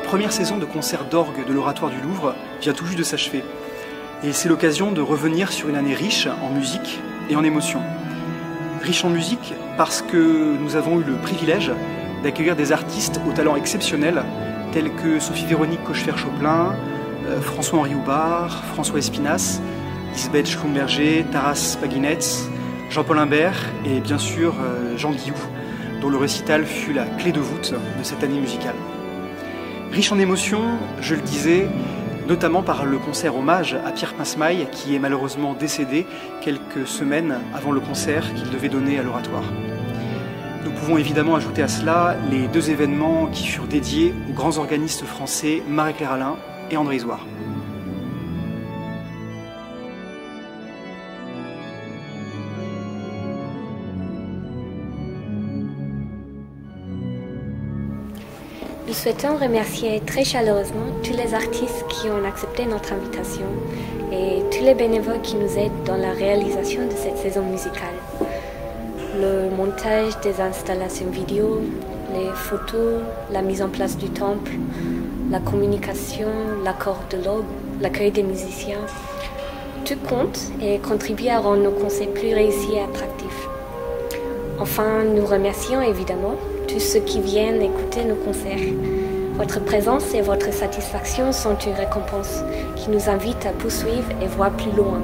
première saison de concert d'orgue de l'Oratoire du Louvre vient tout juste de s'achever. Et c'est l'occasion de revenir sur une année riche en musique et en émotions. Riche en musique parce que nous avons eu le privilège d'accueillir des artistes au talent exceptionnel tels que Sophie-Véronique Koscher-Choplin, François-Henri Houbard, François Espinasse, Lisbeth Schlumberger, Taras Paginetz, Jean-Paul Imbert et bien sûr Jean Guillou, dont le récital fut la clé de voûte de cette année musicale. Riche en émotions, je le disais, notamment par le concert hommage à Pierre Pincemaille, qui est malheureusement décédé quelques semaines avant le concert qu'il devait donner à l'Oratoire. Nous pouvons évidemment ajouter à cela les deux événements qui furent dédiés aux grands organistes français Marie-Claire Alain et André Isoard. Nous souhaitons remercier très chaleureusement tous les artistes qui ont accepté notre invitation et tous les bénévoles qui nous aident dans la réalisation de cette saison musicale. Le montage des installations vidéo, les photos, la mise en place du temple, la communication, l'accord de l'aube, l'accueil des musiciens, tout compte et contribue à rendre nos concerts plus réussis et attractifs. Enfin, nous remercions évidemment tous ceux qui viennent écouter nos concerts. Votre présence et votre satisfaction sont une récompense qui nous invite à poursuivre et voir plus loin.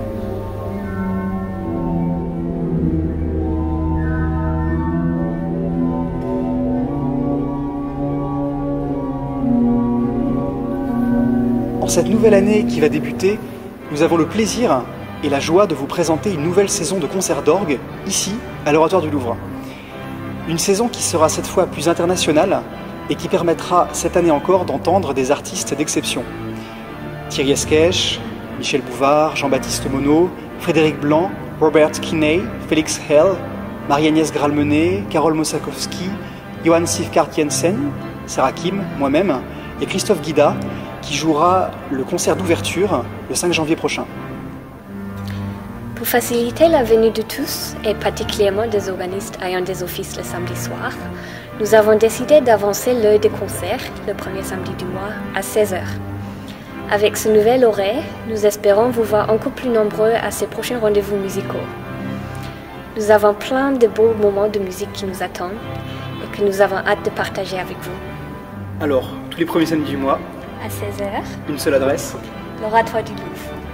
En cette nouvelle année qui va débuter, nous avons le plaisir et la joie de vous présenter une nouvelle saison de concerts d'orgue, ici, à l'Oratoire du Louvre. Une saison qui sera cette fois plus internationale et qui permettra cette année encore d'entendre des artistes d'exception. Thierry Esquèche, Michel Bouvard, Jean-Baptiste Monod, Frédéric Blanc, Robert Kinney, Félix Hell, Marie-Agnès Gralmenet, Carole Mossakowski, Johan Sivkart Jensen, Sarah Kim, moi-même, et Christophe Guida, qui jouera le concert d'ouverture le 5 janvier prochain. Pour faciliter la venue de tous, et particulièrement des organistes ayant des offices le samedi soir, nous avons décidé d'avancer l'heure des concerts, le premier samedi du mois, à 16h. Avec ce nouvel horaire, nous espérons vous voir encore plus nombreux à ces prochains rendez-vous musicaux. Nous avons plein de beaux moments de musique qui nous attendent et que nous avons hâte de partager avec vous. Alors, tous les premiers samedis du mois, à 16h, une seule adresse, l'Oratoire du Louvre.